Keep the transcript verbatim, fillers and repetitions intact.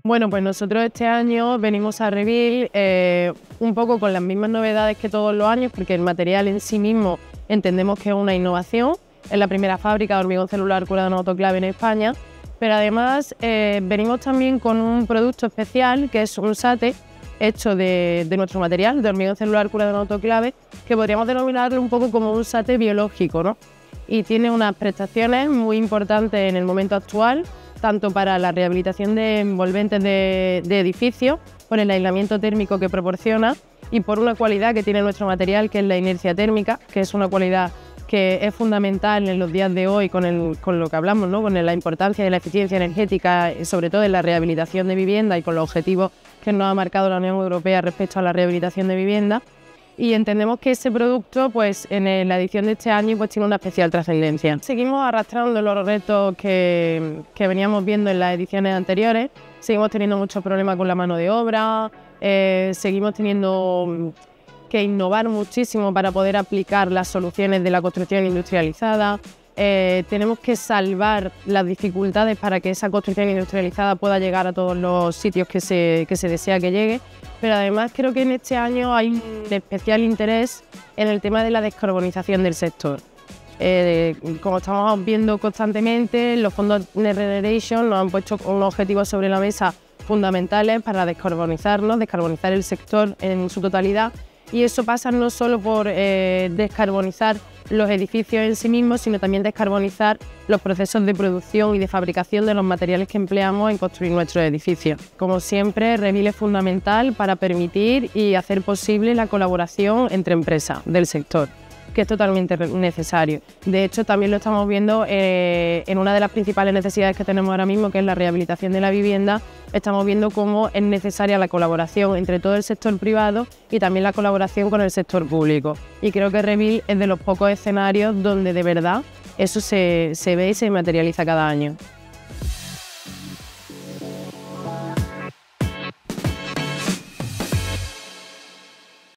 Bueno, pues nosotros este año venimos a Reveal eh, un poco con las mismas novedades que todos los años, porque el material en sí mismo entendemos que es una innovación. Es la primera fábrica de hormigón celular curado en autoclave en España, pero además eh, venimos también con un producto especial que es un sate hecho de, de nuestro material, de hormigón celular curado en autoclave, que podríamos denominarlo un poco como un sate biológico, ¿no? Y tiene unas prestaciones muy importantes en el momento actual, tanto para la rehabilitación de envolventes de, de edificios, por el aislamiento térmico que proporciona y por una cualidad que tiene nuestro material, que es la inercia térmica, que es una cualidad que es fundamental en los días de hoy con, el, con lo que hablamos, ¿no? Con la importancia de la eficiencia energética, sobre todo en la rehabilitación de vivienda y con los objetivos que nos ha marcado la Unión Europea respecto a la rehabilitación de vivienda. Y entendemos que ese producto, pues en la edición de este año, pues tiene una especial trascendencia. Seguimos arrastrando los retos que, que veníamos viendo en las ediciones anteriores. Seguimos teniendo muchos problemas con la mano de obra, eh, seguimos teniendo que innovar muchísimo para poder aplicar las soluciones de la construcción industrializada. Eh, tenemos que salvar las dificultades para que esa construcción industrializada pueda llegar a todos los sitios que se, que se desea que llegue, pero además creo que en este año hay un especial interés en el tema de la descarbonización del sector. Eh, como estamos viendo constantemente, los fondos Next Generation nos han puesto unos objetivos sobre la mesa fundamentales para descarbonizarnos, descarbonizar el sector en su totalidad, y eso pasa no solo por eh, descarbonizar los edificios en sí mismos, sino también descarbonizar los procesos de producción y de fabricación de los materiales que empleamos en construir nuestros edificios. Como siempre, Reveal es fundamental para permitir y hacer posible la colaboración entre empresas del sector, que es totalmente necesario. De hecho, también lo estamos viendo eh, en una de las principales necesidades que tenemos ahora mismo, que es la rehabilitación de la vivienda. Estamos viendo cómo es necesaria la colaboración entre todo el sector privado y también la colaboración con el sector público. Y creo que Reveal es de los pocos escenarios donde de verdad eso se, se ve y se materializa cada año.